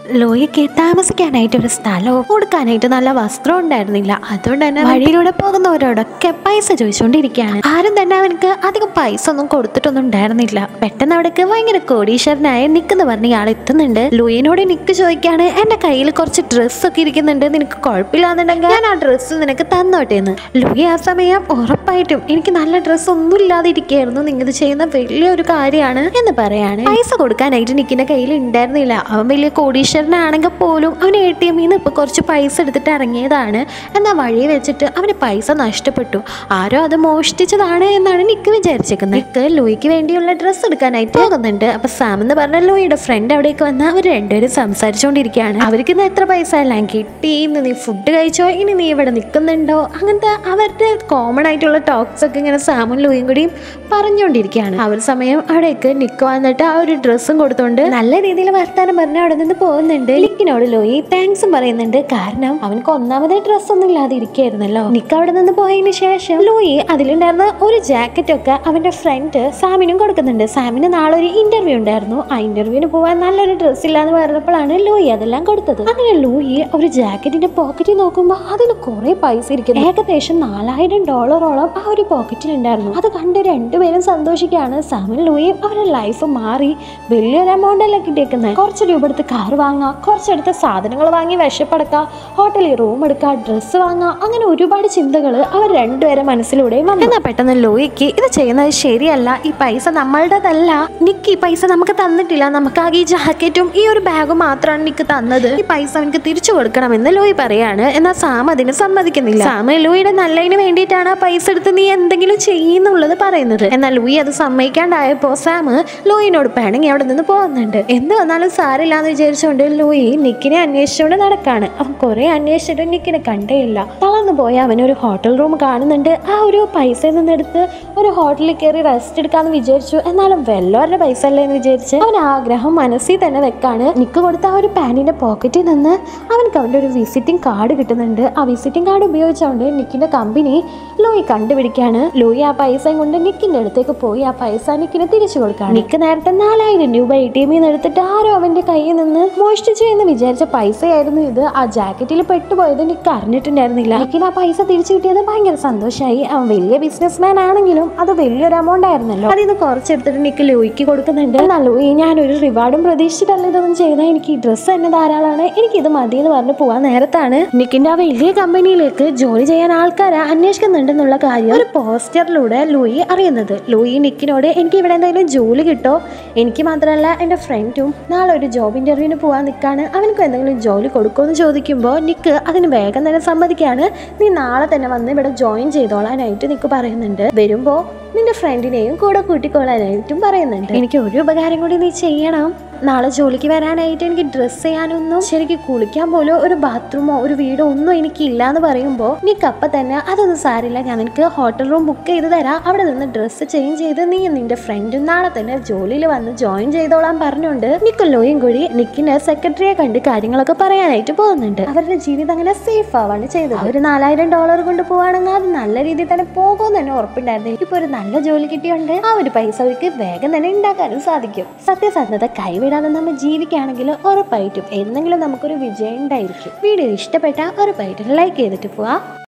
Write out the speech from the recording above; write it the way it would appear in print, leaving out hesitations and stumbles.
ലോയിക്ക് താമസിക്കാനായിട്ട് ഒരു സ്ഥലവും കൊടുക്കാനായിട്ട് നല്ല വസ്ത്രം ഉണ്ടായിരുന്നില്ല. അതുകൊണ്ട് തന്നെ വഴിയിലൂടെ പോകുന്നവരോടൊക്കെ പൈസ ചോദിച്ചുകൊണ്ടിരിക്കുകയാണ്. ആരും തന്നെ അവനക്ക് അധികം പൈസ ഒന്നും കൊടുത്തിട്ടൊന്നും ഉണ്ടായിരുന്നില്ല. പെട്ടെന്ന് അവിടേക്ക് ഭയങ്കര കോടീശ്വരനായ നിക്ക് എന്ന് പറഞ്ഞ ഇയാൾ എത്തുന്നുണ്ട്. ലൂയിനോട് നിക്ക് ചോദിക്കാണ്, എന്റെ കയ്യിൽ കുറച്ച് ഡ്രസ്സൊക്കെ ഇരിക്കുന്നുണ്ട്, നിനക്ക് കുഴപ്പമില്ലാന്നുണ്ടെങ്കിൽ ഞാൻ ആ ഡ്രസ്സ് നിനക്ക് തന്നോട്ടെ എന്ന്. ലൂയി ആ സമയം ഉറപ്പായിട്ടും എനിക്ക് നല്ല ഡ്രസ്സ് ഒന്നും ഇല്ലാതെ ഇരിക്കുകയായിരുന്നു, നിങ്ങൾ ചെയ്യുന്ന വലിയൊരു കാര്യമാണ് എന്ന് പറയാണ്. പൈസ കൊടുക്കാനായിട്ട് നിക്കിന്റെ കയ്യിൽ ഉണ്ടായിരുന്നില്ല. അവൻ വലിയ കോടീശ്വരനാണെങ്കിൽ പോലും അവൻ ATM ന്ന് ഇപ്പൊ കുറച്ച് പൈസ എടുത്തിട്ട് ഇറങ്ങിയതാണ്. എന്നാൽ വഴി വെച്ചിട്ട് അവന് പൈസ നഷ്ടപ്പെട്ടു. ആരോ അത് മോഷ്ടിച്ചതാണ് എന്നാണ് നിക്ക് വിചാരിച്ചേക്കുന്നത്. നിക്ക് ലൂയിക്ക് വേണ്ടിയുള്ള ഡ്രസ്സ് എടുക്കാനായിട്ട് പോകുന്നുണ്ട്. അപ്പൊ സാം എന്ന് പറഞ്ഞ ലൂയിയുടെ ഫ്രണ്ട് അവിടേക്ക് വന്ന് അവർ രണ്ടുപേരും സംസാരിച്ചുകൊണ്ടിരിക്കുകയാണ്. അവർക്ക് ഇന്ന് എത്ര പൈസ എല്ലാം കിട്ടി, ഇന്ന് നീ ഫുഡ് കഴിച്ചോ, ഇനി നീ ഇവിടെ നിൽക്കുന്നുണ്ടോ, അങ്ങനത്തെ അവരുടെ കോമൺ ആയിട്ടുള്ള ടോക്സ് ഒക്കെ ഇങ്ങനെ സാമും ലൂയും കൂടിയും പറഞ്ഞുകൊണ്ടിരിക്കുകയാണ്. ആ ഒരു സമയം അവിടേക്ക് നിക്ക് വന്നിട്ട് ആ ഒരു ഡ്രസ്സും കൊടുത്തോണ്ട് നല്ല രീതിയിൽ വർത്താനം പറഞ്ഞ് അവിടെ നിന്ന് പോകുന്നുണ്ട്. നിക്കിനോട് ലൂയി താങ്ക്സും പറയുന്നുണ്ട്. കാരണം അവനക്ക് ഒന്നാമത് ഡ്രസ്സൊന്നും ഇല്ലാതെ ഇരിക്കുകയായിരുന്നല്ലോ. നിക്ക് അവിടെ നിന്ന് പോയതിന് ശേഷം ലൂയി അതിലുണ്ടായിരുന്ന ഒരു ജാക്കറ്റ് ഒക്കെ അവന്റെ ഫ്രണ്ട് സാമിനും കൊടുക്കുന്നുണ്ട്. സാമിന് നാളെ ഒരു ഇന്റർവ്യൂ ഉണ്ടായിരുന്നു. ആ ഇന്റർവ്യൂവിന് പോകാൻ നല്ലൊരു ഡ്രസ്സ് ഇല്ലാന്ന് പറഞ്ഞപ്പോഴാണ് ലൂയി അതെല്ലാം കൊടുത്തത്. അങ്ങനെ ലൂയി ഒരു ജാക്കറ്റിന്റെ പോക്കറ്റിൽ നോക്കുമ്പോൾ അതിൽ കുറെ പൈസ ഇരിക്കുന്നു. ഏകദേശം $4000 ആ ഒരു പോക്കറ്റിൽ ഉണ്ടായിരുന്നു. അത് കണ്ട് രണ്ടുപേരും സന്തോഷിക്കുകയാണ്. സാമും ലൂയിയും അവരുടെ ലൈഫ് മാറി. വലിയൊരു എമൗണ്ട് അല്ല കിട്ടിയേക്കുന്നത്. കുറച്ച് രൂപ എടുത്ത് കാർ വാങ്ങുക, കുറച്ചെടുത്ത് സാധനങ്ങൾ വാങ്ങി വിശപ്പടക്കുക, ഹോട്ടലിൽ റൂം എടുക്കുക, ഡ്രസ്സ് വാങ്ങുക, അങ്ങനെ ഒരുപാട് ചിന്തകൾ അവർ രണ്ടുപേരെ മനസ്സിലൂടെയും വന്നു. എന്നാൽ പെട്ടെന്ന് ലൂയിക്ക് ഇത് ചെയ്യുന്നത് ശരിയല്ല, ഈ പൈസ നമ്മളുടേതല്ല, നിക്ക് ഈ പൈസ നമുക്ക് തന്നിട്ടില്ല, നമുക്കാകെ ഈ ജാക്കറ്റും ഈ ഒരു ബാഗും മാത്രമാണ് നിക്ക് തന്നത്, ഈ പൈസ അവനക്ക് തിരിച്ചു കൊടുക്കണമെന്ന് ലൂയി പറയാണ്. എന്നാൽ സാം അതിന് സമ്മതിക്കുന്നില്ല. സാം ലൂയിയുടെ നല്ലതിന് വേണ്ടിയിട്ടാണ് ആ പൈസ എടുത്ത് നീ എന്തെങ്കിലും ചെയ്യുന്നുള്ളത് പറയുന്നത്. എന്നാൽ ലൂയി അത് സമ്മതിക്കാണ്ടായപ്പോ സാം ലൂയിനോട് പിണങ്ങി അവിടെ നിന്ന് പോകുന്നുണ്ട്. എന്ത് വന്നാലും സാരില്ലാന്ന് വിചാരിച്ചുകൊണ്ട് ലൂയി നിക്കിനെ അന്വേഷിച്ചുകൊണ്ട് നടക്കാണ്. അവൻ കുറെ അന്വേഷിച്ചിട്ട് നിക്കിനെ കണ്ടേയില്ല. തളർന്നു പോയ അവനൊരു ഹോട്ടൽ റൂം കാണുന്നുണ്ട്. ആ ഒരു പൈസയിൽ നിന്നെടുത്ത് ഒരു ഹോട്ടലിൽ കയറി റെസ്റ്റ് എടുക്കാന്ന് വിചാരിച്ചു. എന്നാലും വെല്ലോരുടെ പൈസ അല്ലേ എന്ന് വിചാരിച്ച് അവൻ ആഗ്രഹം മനസ്സിൽ തന്നെ വെക്കാണ്. നിക്ക് കൊടുത്ത ആ ഒരു പാന്റിന്റെ പോക്കറ്റിൽ നിന്ന് അവൻക്ക് അവന്റെ ഒരു വിസിറ്റിംഗ് കാർഡ് കിട്ടുന്നുണ്ട്. ആ വിസിറ്റിംഗ് കാർഡ് ഉപയോഗിച്ചുകൊണ്ട് നിക്കിന്റെ കമ്പനി ലൂയി കണ്ടുപിടിക്കാണ്. ലൂയി ആ പൈസയും കൊണ്ട് നിക്കിന്റെ അടുത്തേക്ക് പോയി ആ പൈസ നിക്കിന് തിരിച്ചു കൊടുക്കാണ്. നിക്ക് നേരത്തെ $4000 ATM ന്ന് എടുത്തിട്ട് ആരോ അവന്റെ കയ്യിൽ നിന്ന് മോഷ്ടിച്ചു എന്ന് വിചാരിച്ച പൈസയായിരുന്നു ഇത്. ആ ജാക്കറ്റിൽ പെട്ടുപോയത് നിക്ക് അറിഞ്ഞിട്ടുണ്ടായിരുന്നില്ല. നിക്കിന് ആ പൈസ തിരിച്ചു കിട്ടിയത് ഭയങ്കര സന്തോഷമായി. അവൻ വലിയ ബിസിനസ്മാൻ ആണെങ്കിലും അത് വലിയൊരു എമൗണ്ട് ആയിരുന്നല്ലോ. അതിൽ നിന്ന് കുറച്ചെടുത്തിട്ട് നിക്ക് ലൂയിക്ക് കൊടുക്കുന്നുണ്ട്. എന്നാൽ ലൂയി ഞാനൊരു റിവാർഡും പ്രതീക്ഷിച്ചിട്ടല്ല ഇതൊന്നും ചെയ്താൽ, എനിക്ക് ഈ ഡ്രസ്സ് തന്നെ ധാരാളമാണ്, എനിക്ക് ഇത് മതി എന്ന് പറഞ്ഞ് പോവാൻ നേരത്താണ് നിക്കിന്റെ ആ വലിയ കമ്പനിയിലേക്ക് ജോലി ചെയ്യാൻ ആൾക്കാരെ അന്വേഷിക്കുന്നുണ്ടെന്നുള്ള കാര്യം ഒരു പോസ്റ്ററിലൂടെ ലൂയി അറിയുന്നത്. ലൂയി നിക്കിനോട് എനിക്ക് ഇവിടെ എന്തെങ്കിലും ജോലി കിട്ടോ, എനിക്ക് മാത്രമല്ല എൻ്റെ ഫ്രണ്ടും നാളെ ഒരു ജോബ് ഇന്റർവ്യൂവിന് പോകാൻ നിൽക്കാണ്, അവനക്കും എന്തെങ്കിലും ജോലി കൊടുക്കുമെന്ന് ചോദിക്കുമ്പോൾ നിക്ക് അതിന് വേഗം തന്നെ സമ്മതിക്കുകയാണ്. നീ നാളെ തന്നെ വന്ന് ഇവിടെ ജോയിൻ ചെയ്തോളാനായിട്ട് നിക്ക് പറയുന്നുണ്ട്. വരുമ്പോൾ നിന്റെ ഫ്രണ്ടിനെയും കൂടെ കൂട്ടിക്കൊള്ളാനായിട്ടും പറയുന്നുണ്ട്. എനിക്ക് ഒരു ഉപകാരം കൂടി നീ ചെയ്യണം, നാളെ ജോലിക്ക് വരാനായിട്ട് എനിക്ക് ഡ്രസ്സ് ചെയ്യാനൊന്നും ശരിക്കും കുളിക്കാൻ പോലും ഒരു ബാത്റൂമോ ഒരു വീടോ ഒന്നും എനിക്ക് ഇല്ല എന്ന് പറയുമ്പോൾ നിക്ക് അപ്പം തന്നെ അതൊന്നും സാരില്ല, ഞാൻ നിനക്ക് ഹോട്ടൽ റൂം ബുക്ക് ചെയ്ത് തരാം, അവിടെ നിന്ന് ഡ്രസ്സ് ചേഞ്ച് ചെയ്ത് നീ നിന്റെ ഫ്രണ്ടും നാളെ തന്നെ ജോലിയിൽ വന്ന് ജോയിൻ ചെയ്തോളാൻ പറഞ്ഞുകൊണ്ട് നിക്കും ലോയും കൂടി നിക്കിന്റെ സെക്രട്ടറിയെ കണ്ട് കാര്യങ്ങളൊക്കെ പറയാനായിട്ട് പോകുന്നുണ്ട്. അവരുടെ ജീവിതം അങ്ങനെ സേഫ് ആവാണ് ചെയ്തത്. ഒരു $4000 കൊണ്ട് പോവാണെങ്കിൽ അത് നല്ല രീതിയിൽ തന്നെ പോകുമെന്ന് തന്നെ ഉറപ്പുണ്ടായിരുന്നു. ഇപ്പൊ ഒരു നല്ല ജോലി കിട്ടിയുണ്ട്, ആ ഒരു പൈസ അവർക്ക് വേഗം തന്നെ ഉണ്ടാക്കാനും സാധിക്കും. സത്യസന്ധത കൈവിടാതെ നമ്മൾ ജീവിക്കുകയാണെങ്കിൽ ഉറപ്പായിട്ടും എന്തെങ്കിലും നമുക്കൊരു വിജയം ഉണ്ടായിരിക്കും. വീഡിയോ ഇഷ്ടപ്പെട്ടാൽ ഉറപ്പായിട്ടും ലൈക്ക് ചെയ്തിട്ട് പോവാം.